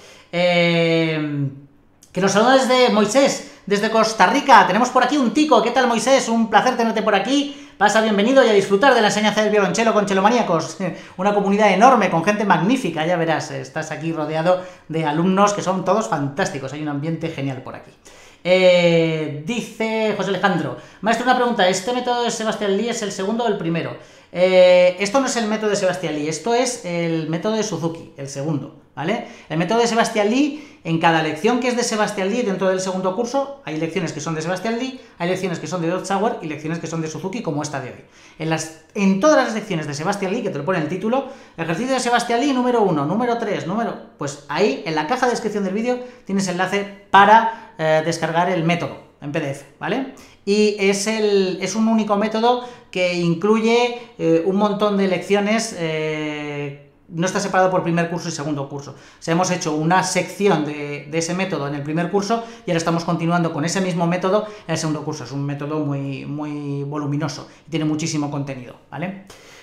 Eh, que nos saluda desde Moisés, desde Costa Rica. Tenemos por aquí un tico. ¿Qué tal, Moisés? Un placer tenerte por aquí. Pasa bienvenido y a disfrutar de la enseñanza del violonchelo con Chelomaníacos. Una comunidad enorme, con gente magnífica, ya verás. Estás aquí rodeado de alumnos que son todos fantásticos. Hay un ambiente genial por aquí. Eh, dice José Alejandro, maestro, una pregunta, ¿este método de Sebastián Lee es el segundo o el primero? Eh, esto no es el método de Sebastián Lee, esto es el método de Suzuki, el segundo, ¿vale? El método de Sebastián Lee, en cada lección que es de Sebastián Lee dentro del segundo curso, hay lecciones que son de Sebastián Lee, hay lecciones que son de Dodge y lecciones que son de Suzuki, como esta de hoy. En, las, en todas las lecciones de Sebastián Lee, que te lo pone el título, ejercicio de Sebastián Lee número uno, número tres, número... Pues ahí, en la caja de descripción del vídeo, tienes enlace para eh, descargar el método en P D F, ¿vale? Y es, el, es un único método que incluye eh, un montón de lecciones, eh, no está separado por primer curso y segundo curso. O sea, hemos hecho una sección de, de ese método en el primer curso y ahora estamos continuando con ese mismo método en el segundo curso. Es un método muy, muy voluminoso y tiene muchísimo contenido, ¿vale?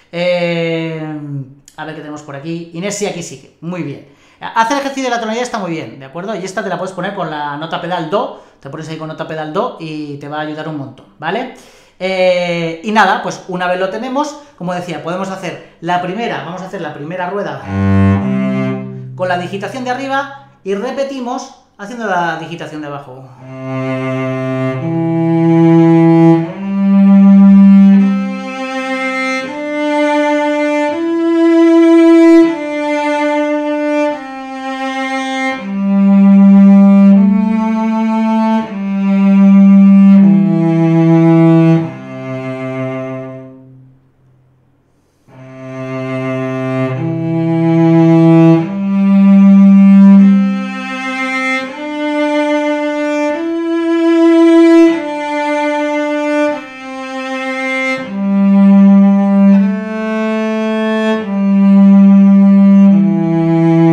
Eh, a ver qué tenemos por aquí. Inés, sí, aquí sí, muy bien. Hacer el ejercicio de la tonalidad está muy bien, ¿de acuerdo? Y esta te la puedes poner con la nota pedal do, te pones ahí con nota pedal do y te va a ayudar un montón, ¿vale? Eh, y nada, pues una vez lo tenemos, como decía, podemos hacer la primera, vamos a hacer la primera rueda con la digitación de arriba y repetimos haciendo la digitación de abajo.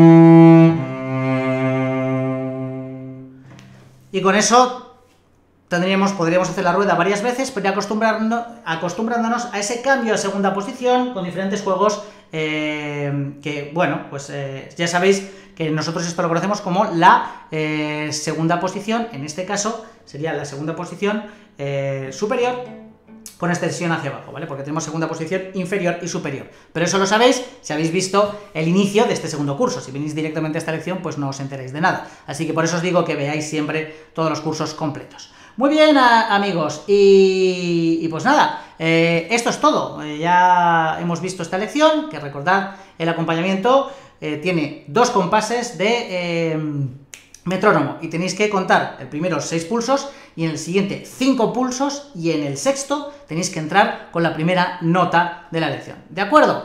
Y con eso tendríamos, podríamos hacer la rueda varias veces, pero acostumbrándonos, acostumbrándonos a ese cambio a segunda posición con diferentes juegos eh, que, bueno, pues eh, ya sabéis que nosotros esto lo conocemos como la eh, segunda posición, en este caso sería la segunda posición eh, superior con extensión hacia abajo, ¿vale? Porque tenemos segunda posición inferior y superior. Pero eso lo sabéis si habéis visto el inicio de este segundo curso. Si venís directamente a esta lección, pues no os enteréis de nada. Así que por eso os digo que veáis siempre todos los cursos completos. Muy bien, a, amigos, y, y pues nada, eh, esto es todo. Eh, ya hemos visto esta lección, que recordad, el acompañamiento eh, tiene dos compases de eh, metrónomo, y tenéis que contar el primero seis pulsos, y en el siguiente cinco pulsos, y en el sexto tenéis que entrar con la primera nota de la lección. ¿De acuerdo?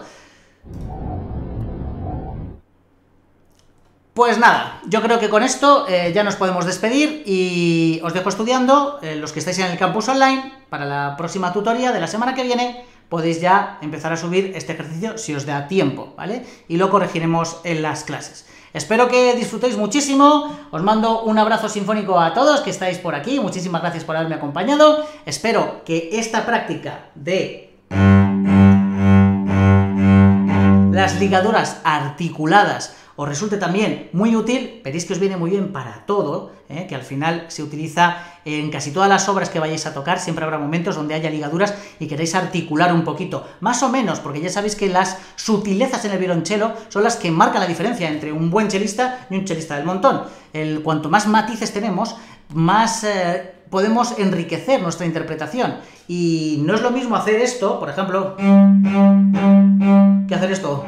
Pues nada, yo creo que con esto eh, ya nos podemos despedir y os dejo estudiando. Eh, los que estáis en el campus online, para la próxima tutoría de la semana que viene, podéis ya empezar a subir este ejercicio si os da tiempo, ¿vale? Y lo corregiremos en las clases. Espero que disfrutéis muchísimo, os mando un abrazo sinfónico a todos que estáis por aquí, muchísimas gracias por haberme acompañado. Espero que esta práctica de las ligaduras articuladas os resulte también muy útil. Veréis que os viene muy bien para todo, ¿eh? Que al final se utiliza en casi todas las obras que vayáis a tocar. Siempre habrá momentos donde haya ligaduras y queréis articular un poquito, más o menos, porque ya sabéis que las sutilezas en el violonchelo son las que marcan la diferencia entre un buen chelista y un chelista del montón. El, cuanto más matices tenemos, más eh, podemos enriquecer nuestra interpretación. Y no es lo mismo hacer esto, por ejemplo, que hacer esto.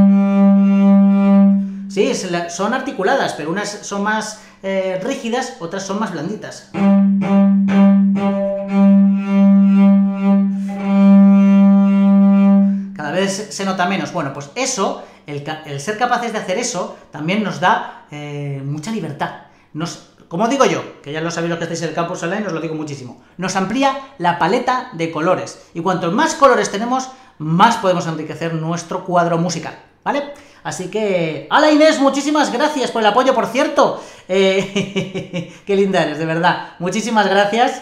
Sí, son articuladas, pero unas son más eh, rígidas, otras son más blanditas. Cada vez se nota menos. Bueno, pues eso, el, el ser capaces de hacer eso, también nos da eh, mucha libertad. Nos, como digo yo, que ya lo sabéis los que estáis en el campus online, os lo digo muchísimo, nos amplía la paleta de colores. Y cuanto más colores tenemos, más podemos enriquecer nuestro cuadro musical, ¿vale? Así que, ¡hala, Inés! Muchísimas gracias por el apoyo, por cierto. Eh, qué linda eres, de verdad. Muchísimas gracias.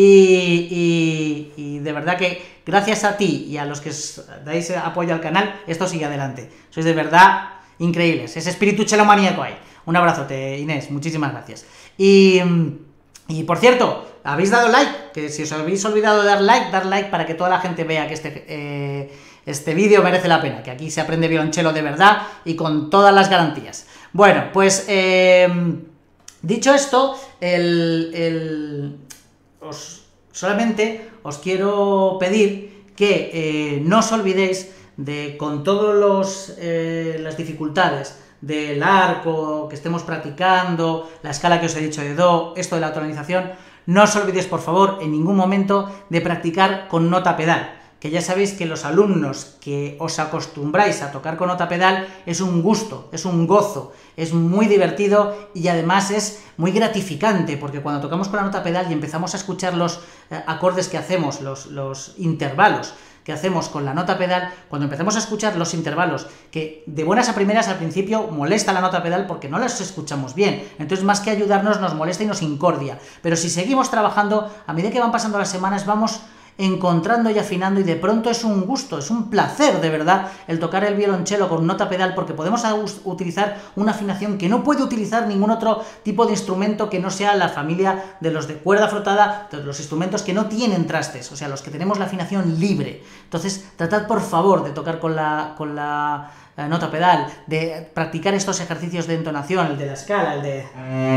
Y, y, y de verdad que gracias a ti y a los que dais apoyo al canal, esto sigue adelante. Sois de verdad increíbles. Ese espíritu chelomaníaco ahí. Un abrazote, Inés. Muchísimas gracias. Y, y por cierto, habéis dado like. Que si os habéis olvidado de dar like, dar like para que toda la gente vea que este... Eh, Este vídeo merece la pena, que aquí se aprende violonchelo de verdad y con todas las garantías. Bueno, pues eh, dicho esto, el, el, os, solamente os quiero pedir que eh, no os olvidéis de, con todas eh, las dificultades del arco que estemos practicando, la escala que os he dicho de do, esto de la tonalización, no os olvidéis, por favor, en ningún momento de practicar con nota pedal. Que ya sabéis que los alumnos que os acostumbráis a tocar con nota pedal es un gusto, es un gozo, es muy divertido y además es muy gratificante, porque cuando tocamos con la nota pedal y empezamos a escuchar los eh, acordes que hacemos, los, los intervalos que hacemos con la nota pedal, cuando empezamos a escuchar los intervalos, que de buenas a primeras al principio molesta la nota pedal porque no las escuchamos bien, entonces más que ayudarnos nos molesta y nos incordia, pero si seguimos trabajando, a medida que van pasando las semanas vamos encontrando y afinando, y de pronto es un gusto, es un placer de verdad el tocar el violonchelo con nota pedal, porque podemos utilizar una afinación que no puede utilizar ningún otro tipo de instrumento que no sea la familia de los de cuerda frotada, de los instrumentos que no tienen trastes, o sea, los que tenemos la afinación libre. Entonces, tratad por favor de tocar con la, con la eh, nota pedal, de practicar estos ejercicios de entonación, el de la escala, el de...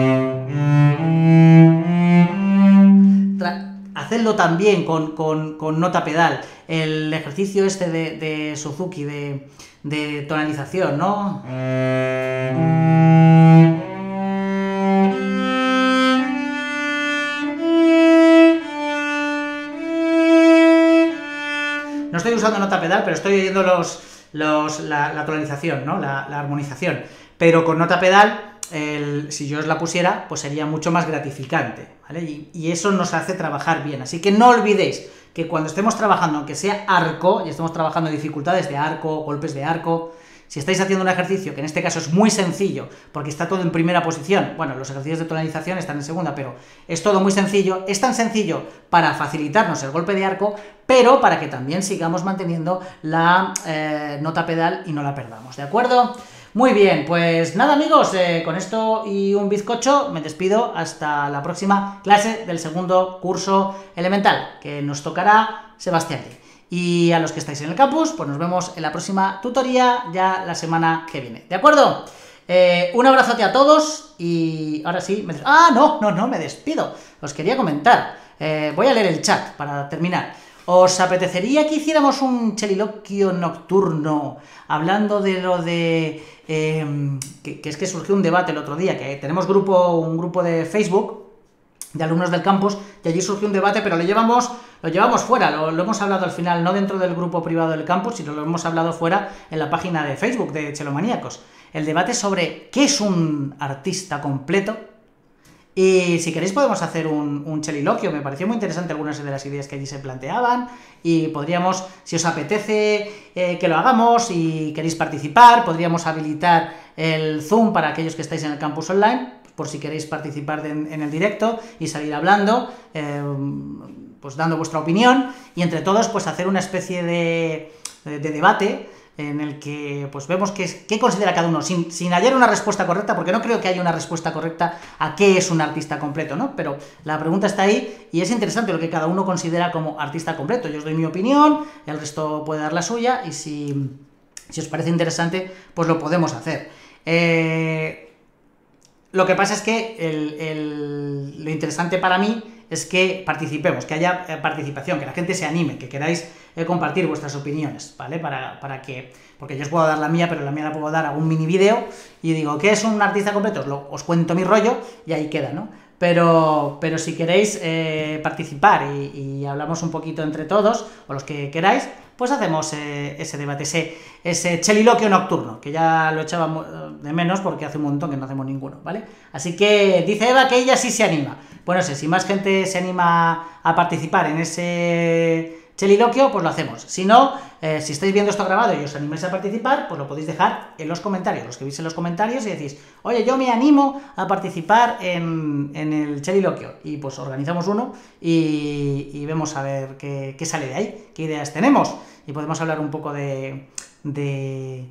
Tra Hacedlo también con, con, con nota pedal, el ejercicio este de, de Suzuki, de, de tonalización, ¿no? No estoy usando nota pedal, pero estoy oyendo los, los, la, la tonalización, ¿no? La, la armonización. Pero con nota pedal... El, si yo os la pusiera, pues sería mucho más gratificante, ¿vale? Y, y eso nos hace trabajar bien. Así que no olvidéis que cuando estemos trabajando, aunque sea arco, y estemos trabajando dificultades de arco, golpes de arco, si estáis haciendo un ejercicio, que en este caso es muy sencillo, porque está todo en primera posición, bueno, los ejercicios de tonalización están en segunda, pero es todo muy sencillo, es tan sencillo para facilitarnos el golpe de arco, pero para que también sigamos manteniendo la eh, nota pedal y no la perdamos, ¿de acuerdo? Muy bien, pues nada amigos, eh, con esto y un bizcocho me despido hasta la próxima clase del segundo curso elemental, que nos tocará Sebastián Lee. Y a los que estáis en el campus, pues nos vemos en la próxima tutoría ya la semana que viene, ¿de acuerdo? Eh, un abrazote a todos y ahora sí, me... ah, no, no, no, me despido, os quería comentar, eh, voy a leer el chat para terminar. ¿Os apetecería que hiciéramos un cheliloquio nocturno hablando de lo de... Eh, que, que es que surgió un debate el otro día, que tenemos grupo, un grupo de Facebook de alumnos del campus, y allí surgió un debate, pero lo llevamos, lo llevamos fuera, lo, lo hemos hablado al final, no dentro del grupo privado del campus, sino lo hemos hablado fuera en la página de Facebook de Chelomaníacos. El debate sobre qué es un artista completo. Y si queréis podemos hacer un, un cheliloquio, me pareció muy interesante algunas de las ideas que allí se planteaban, y podríamos, si os apetece eh, que lo hagamos y queréis participar, podríamos habilitar el Zoom para aquellos que estáis en el campus online, por si queréis participar de, en el directo y salir hablando, eh, pues dando vuestra opinión, y entre todos pues hacer una especie de, de, de debate en el que pues vemos qué, qué considera cada uno, sin, sin hallar una respuesta correcta, porque no creo que haya una respuesta correcta a qué es un artista completo, ¿no? Pero la pregunta está ahí, y es interesante lo que cada uno considera como artista completo. Yo os doy mi opinión, el resto puede dar la suya, y si, si os parece interesante, pues lo podemos hacer. Eh, lo que pasa es que el, el, lo interesante para mí es que participemos, que haya participación, que la gente se anime, que queráis eh, compartir vuestras opiniones, ¿vale? Para, para que, porque yo os puedo dar la mía, pero la mía la puedo dar a un mini vídeo, y digo, ¿qué es un artista completo? Os, lo, os cuento mi rollo, y ahí queda, ¿no? Pero, pero si queréis eh, participar y, y hablamos un poquito entre todos, o los que queráis, pues hacemos eh, ese debate, ese, ese cheliloquio nocturno, que ya lo echaba de menos porque hace un montón que no hacemos ninguno, ¿vale? Así que dice Eva que ella sí se anima. Pues no sé, si más gente se anima a participar en ese cheliloquio, pues lo hacemos. Si no, eh, si estáis viendo esto grabado y os animáis a participar, pues lo podéis dejar en los comentarios, lo escribís en los comentarios y decís, oye, yo me animo a participar en, en el cheliloquio, y pues organizamos uno y, y vemos a ver qué, qué sale de ahí, qué ideas tenemos, y podemos hablar un poco de... de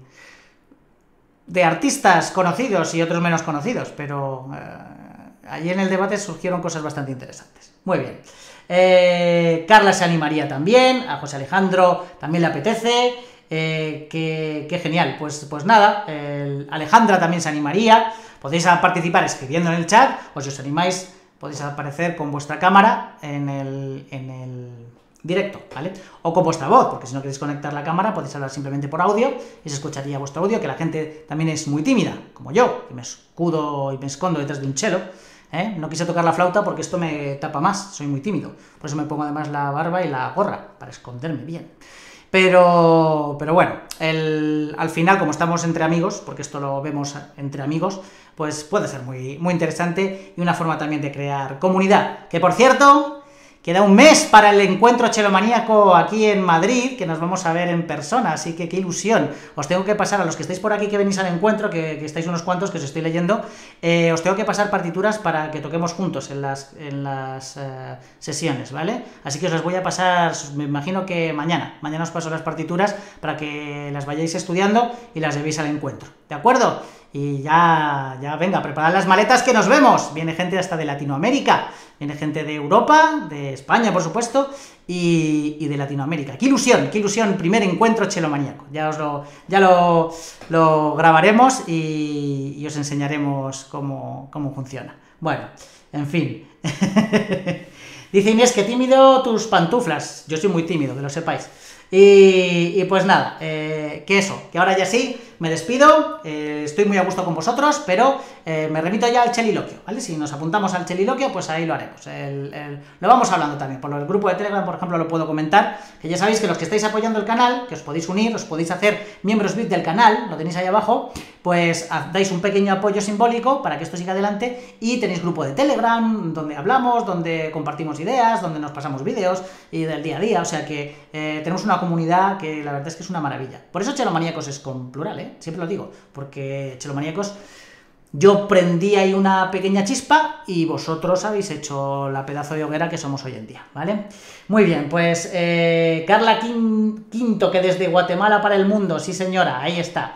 de artistas conocidos y otros menos conocidos, pero eh, allí en el debate surgieron cosas bastante interesantes. Muy bien. Eh, Carla se animaría también, a José Alejandro también le apetece, eh, que, que genial, pues, pues nada, el Alejandra también se animaría, podéis participar escribiendo en el chat, o si os animáis podéis aparecer con vuestra cámara en el, en el directo, ¿vale? O con vuestra voz, porque si no queréis conectar la cámara podéis hablar simplemente por audio y se escucharía vuestro audio, que la gente también es muy tímida, como yo, que me escudo y me escondo detrás de un chelo. ¿Eh? No quise tocar la flauta porque esto me tapa más, soy muy tímido, por eso me pongo además la barba y la gorra, para esconderme bien. Pero, pero bueno, el, al final, como estamos entre amigos, porque esto lo vemos entre amigos, pues puede ser muy, muy interesante, y una forma también de crear comunidad. Que por cierto, queda un mes para el encuentro chelomaníaco aquí en Madrid, que nos vamos a ver en persona, así que qué ilusión. Os tengo que pasar, a los que estáis por aquí, que venís al encuentro, que, que estáis unos cuantos, que os estoy leyendo, eh, os tengo que pasar partituras para que toquemos juntos en las, en las eh, sesiones, ¿vale? Así que os las voy a pasar, me imagino que mañana, mañana os paso las partituras para que las vayáis estudiando y las llevéis al encuentro, ¿de acuerdo? Y ya, ya venga, preparad las maletas que nos vemos. Viene gente hasta de Latinoamérica, viene gente de Europa, de España, por supuesto, y, y de Latinoamérica. ¡Qué ilusión! ¡Qué ilusión! Primer encuentro chelomaníaco. Ya os lo, ya lo, lo grabaremos y, y os enseñaremos cómo, cómo funciona. Bueno, en fin. Dice Inés que tímido tus pantuflas. Yo soy muy tímido, que lo sepáis. Y, y pues nada, eh, que eso, que ahora ya sí, me despido, eh, estoy muy a gusto con vosotros, pero eh, me remito ya al cheliloquio, ¿vale? Si nos apuntamos al cheliloquio, pues ahí lo haremos, el, el, lo vamos hablando también, por el grupo de Telegram, por ejemplo, lo puedo comentar, que ya sabéis que los que estáis apoyando el canal, que os podéis unir, os podéis hacer miembros V I P del canal, lo tenéis ahí abajo, pues dais un pequeño apoyo simbólico para que esto siga adelante, y tenéis grupo de Telegram donde hablamos, donde compartimos ideas, donde nos pasamos vídeos y del día a día, o sea que eh, tenemos una comunidad que la verdad es que es una maravilla. Por eso Chelomaníacos es con plural, ¿eh? Siempre lo digo, porque Chelomaníacos, yo prendí ahí una pequeña chispa y vosotros habéis hecho la pedazo de hoguera que somos hoy en día, ¿vale? Muy bien, pues eh, Carla Quinto, que desde Guatemala para el mundo, sí señora, ahí está.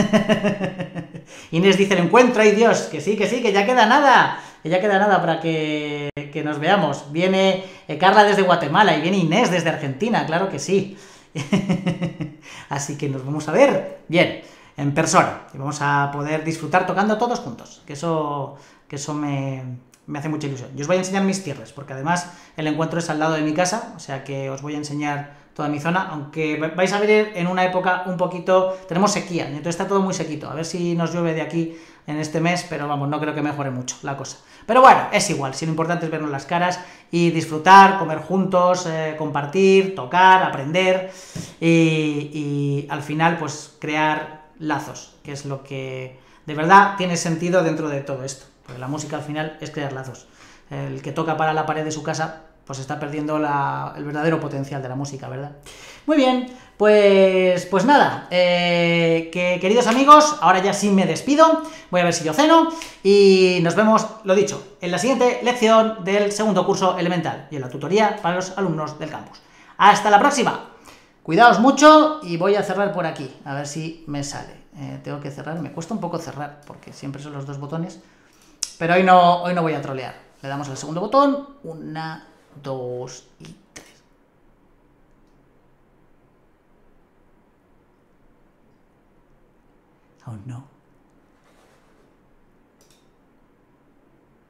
Inés dice, el encuentro, ¡ay Dios! Que sí, que sí, que ya queda nada, que ya queda nada para que, que nos veamos. Viene eh, Carla desde Guatemala y viene Inés desde Argentina, claro que sí. Así que nos vamos a ver, bien, en persona, y vamos a poder disfrutar tocando todos juntos, que eso, que eso me, me hace mucha ilusión. Yo os voy a enseñar mis tierras, porque además el encuentro es al lado de mi casa, o sea que os voy a enseñar toda mi zona, aunque vais a ver en una época un poquito, tenemos sequía, entonces está todo muy sequito, a ver si nos llueve de aquí en este mes, pero vamos, no creo que mejore mucho la cosa. Pero bueno, es igual, si lo importante es vernos las caras y disfrutar, comer juntos, eh, compartir, tocar, aprender y, y al final pues crear lazos, que es lo que de verdad tiene sentido dentro de todo esto, porque la música al final es crear lazos. El que toca para la pared de su casa pues está perdiendo la, el verdadero potencial de la música, ¿verdad? Muy bien, pues, pues nada, eh, que queridos amigos, ahora ya sí me despido, voy a ver si yo ceno, y nos vemos, lo dicho, en la siguiente lección del segundo curso elemental, y en la tutoría para los alumnos del campus. ¡Hasta la próxima! Cuidaos mucho, y voy a cerrar por aquí, a ver si me sale. Eh, tengo que cerrar, me cuesta un poco cerrar, porque siempre son los dos botones, pero hoy no, hoy no voy a trolear. Le damos al segundo botón, una, dos y tres. Oh no.